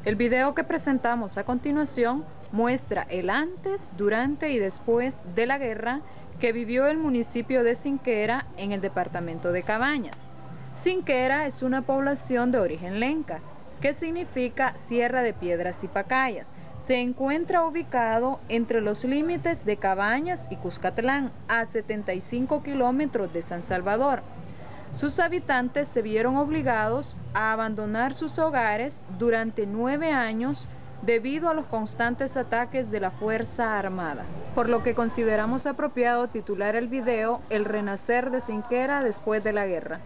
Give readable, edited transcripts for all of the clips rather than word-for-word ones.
El video que presentamos a continuación muestra el antes, durante y después de la guerra que vivió el municipio de Sinquera en el departamento de Cabañas. Sinquera es una población de origen lenca, que significa Sierra de Piedras y Pacayas. Se encuentra ubicado entre los límites de Cabañas y Cuscatlán, a 75 kilómetros de San Salvador. Sus habitantes se vieron obligados a abandonar sus hogares durante 9 años debido a los constantes ataques de la Fuerza Armada, por lo que consideramos apropiado titular el video El renacer de Sinquera después de la guerra.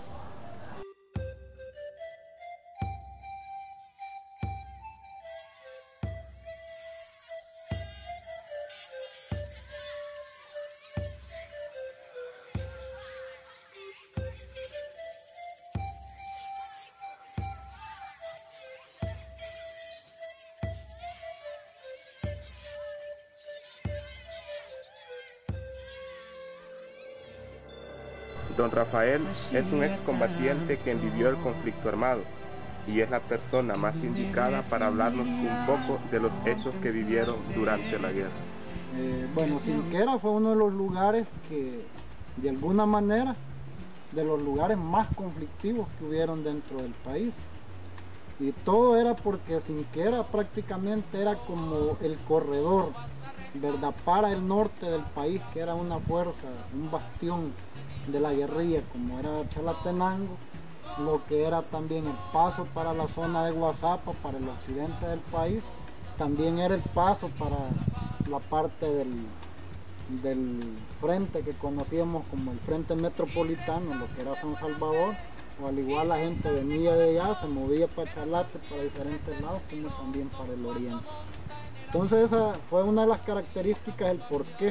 Don Rafael es un excombatiente quien vivió el conflicto armado y es la persona más indicada para hablarnos un poco de los hechos que vivieron durante la guerra. Bueno, Sinquera fue uno de los lugares que, de alguna manera, de los lugares más conflictivos que hubieron dentro del país. Y todo era porque Sinquera prácticamente era como el corredor, ¿verdad?, para el norte del país, que era una fuerza, un bastión de la guerrilla, como era Chalatenango, lo que era también el paso para la zona de Guazapa, para el occidente del país, también era el paso para la parte del frente que conocíamos como el frente metropolitano, lo que era San Salvador, o al igual la gente venía de allá, se movía para Chalate, para diferentes lados, como también para el oriente. Entonces esa fue una de las características del por qué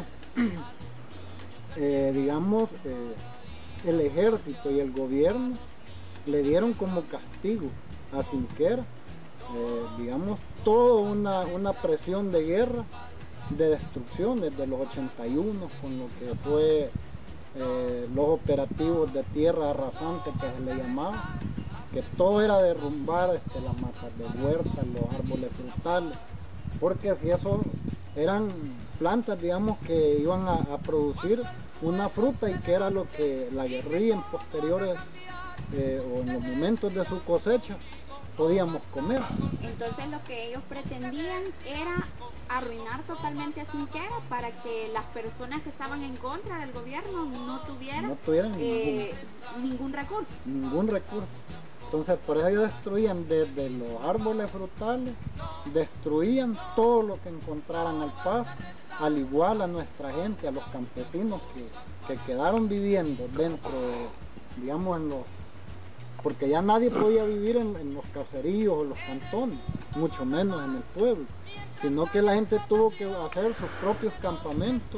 el ejército y el gobierno le dieron como castigo a Sinquera, toda una presión de guerra, de destrucción desde los 81, con lo que fue los operativos de tierra arrasante que se le llamaba, que todo era derrumbar las matas de huerta, los árboles frutales, porque si eso eran plantas, digamos, que iban a producir una fruta y que era lo que la guerrilla en posteriores o en los momentos de su cosecha podíamos comer. Entonces lo que ellos pretendían era arruinar totalmente a Sinquera para que las personas que estaban en contra del gobierno no tuvieran ningún recurso. Ningún recurso. Entonces por eso ellos destruían desde los árboles frutales, destruían todo lo que encontraran al paso, al igual a nuestra gente, a los campesinos que quedaron viviendo dentro de, digamos, porque ya nadie podía vivir en los caseríos o los cantones, mucho menos en el pueblo, sino que la gente tuvo que hacer sus propios campamentos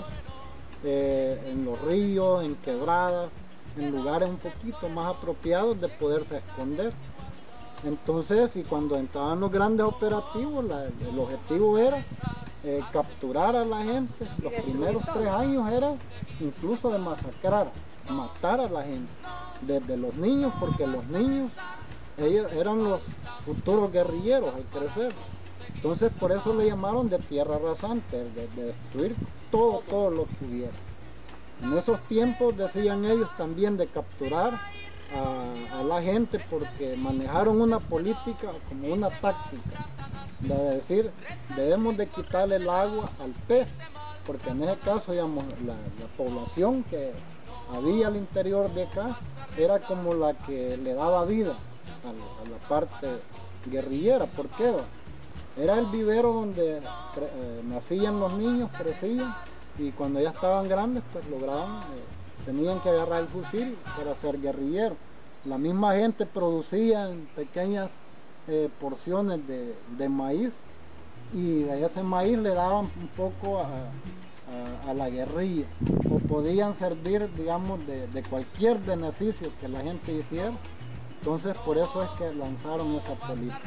en los ríos, en quebradas, en lugares un poquito más apropiados de poderse esconder. Entonces, y cuando entraban los grandes operativos, el objetivo era capturar a la gente. Los primeros 3 años era incluso de masacrar, matar a la gente, desde los niños, porque los niños, ellos eran los futuros guerrilleros al crecer. Entonces por eso le llamaron de tierra rasante, de destruir todo lo que hubiera. En esos tiempos decían ellos también de capturar a la gente, porque manejaron una política como una táctica de decir, debemos de quitarle el agua al pez, porque en ese caso, digamos, la población que había al interior de acá era como la que le daba vida a la parte guerrillera. ¿Por qué? Era el vivero donde nacían los niños, crecían, y cuando ya estaban grandes, pues lograban, tenían que agarrar el fusil para ser guerrilleros. La misma gente producía en pequeñas porciones de maíz, y de ese maíz le daban un poco a la guerrilla, o podían servir, digamos, de cualquier beneficio que la gente hiciera. Entonces por eso es que lanzaron esa política.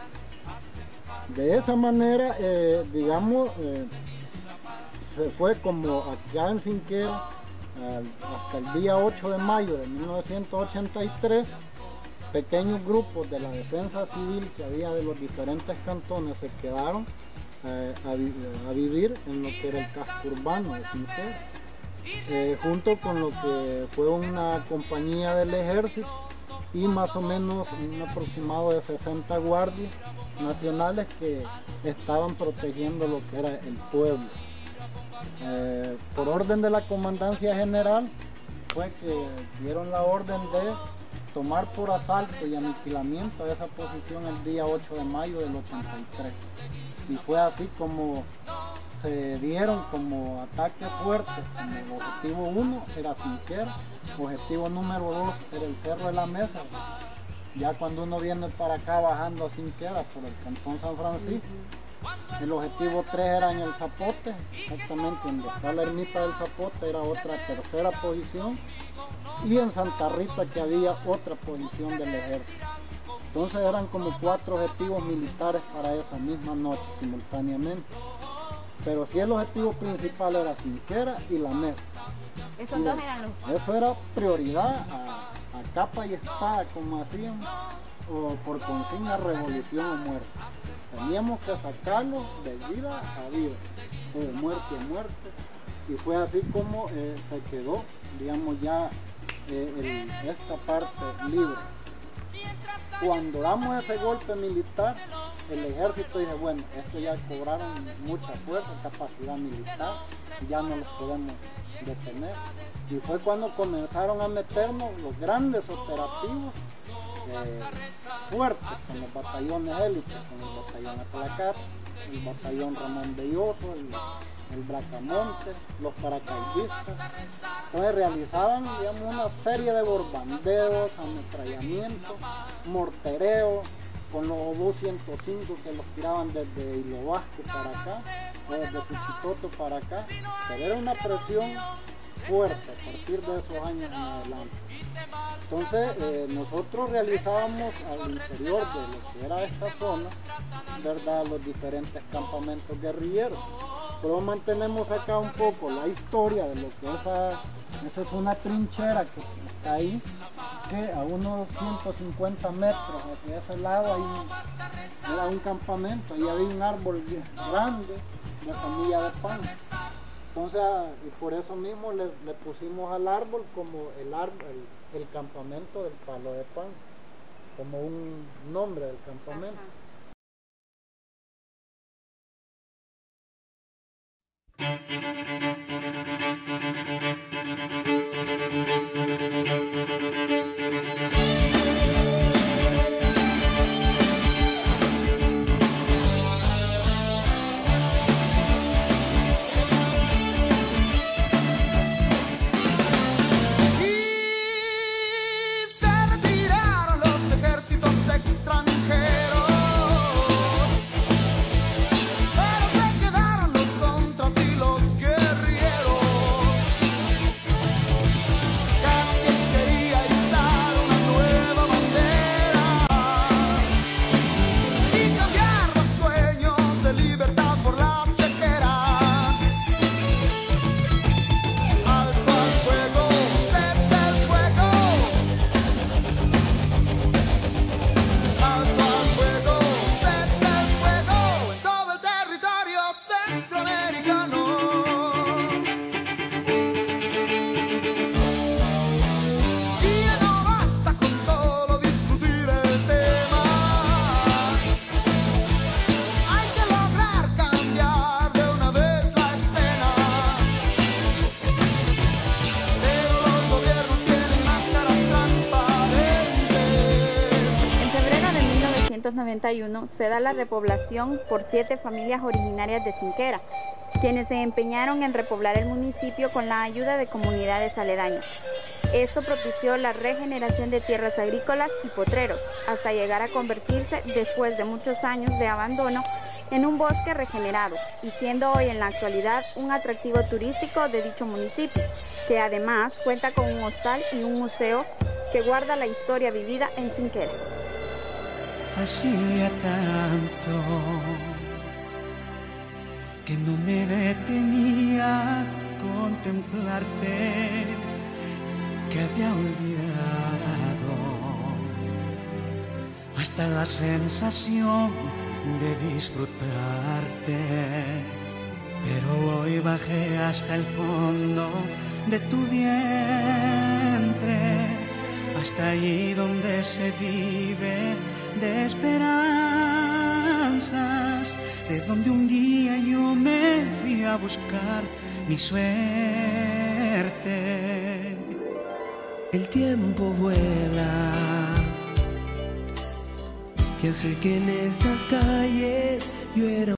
De esa manera, se fue como acá en Sinquera, hasta el día 8 de mayo de 1983, pequeños grupos de la defensa civil que había de los diferentes cantones se quedaron a vivir en lo que era el casco urbano de Cinquera, junto con lo que fue una compañía del ejército y más o menos un aproximado de 60 guardias nacionales que estaban protegiendo lo que era el pueblo. Por orden de la comandancia general fue que dieron la orden de tomar por asalto y aniquilamiento de esa posición el día 8 de mayo del 83. Y fue así como se dieron como ataques fuertes. Como el objetivo 1 era Cinquera, objetivo número 2 era el Cerro de la Mesa. Ya cuando uno viene para acá bajando a Cinquera por el cantón San Francisco, el objetivo 3 era en el Zapote, exactamente donde está la ermita del Zapote, era otra tercera posición, y en Santa Rita que había otra posición del ejército. Entonces eran como 4 objetivos militares para esa misma noche simultáneamente. Pero sí, el objetivo principal era Cinquera y la Mesa. Esos dos eran los... Eso era prioridad a capa y espada, como hacían, o por consigna revolución o muerte. Teníamos que sacarlo de vida a vida, o de muerte a muerte. Y fue así como se quedó, digamos, ya esta parte libre. Cuando damos ese golpe militar, el ejército dice, bueno, esto ya cobraron mucha fuerza, capacidad militar, ya no los podemos detener. Y fue cuando comenzaron a meternos los grandes operativos fuertes, con los batallones élites, con el batallón Atlacat, el batallón Ramón Belloso, el Bracamonte, los paracaidistas. Entonces realizaban, digamos, una serie de bombardeos, ametrallamientos, mortereos, con los obús 105 que los tiraban desde Hilo Vasco para acá, o desde Cuchitoto para acá. Pero era una presión fuerte a partir de esos años en adelante. Entonces nosotros realizábamos al interior de lo que era esta zona, ¿verdad?, los diferentes campamentos guerrilleros. Pero mantenemos acá un poco la historia de lo que esa es una trinchera que está ahí, que a unos 150 metros hacia ese lado ahí era un campamento, ahí había un árbol grande de semilla de pan. Entonces, y por eso mismo le pusimos al árbol como el campamento del palo de pan, como un nombre del campamento. Se da la repoblación por 7 familias originarias de Cinquera, quienes se empeñaron en repoblar el municipio con la ayuda de comunidades aledañas. Esto propició la regeneración de tierras agrícolas y potreros, hasta llegar a convertirse, después de muchos años de abandono, en un bosque regenerado, y siendo hoy en la actualidad un atractivo turístico de dicho municipio, que además cuenta con un hostal y un museo que guarda la historia vivida en Cinquera. Hacía tanto que no me detenía a contemplarte, que había olvidado hasta la sensación de disfrutarte. Pero hoy bajé hasta el fondo de tu vientre, hasta allí donde se vive de esperanzas, de donde un día yo me fui a buscar mi suerte. El tiempo vuela, que hace que en estas calles yo era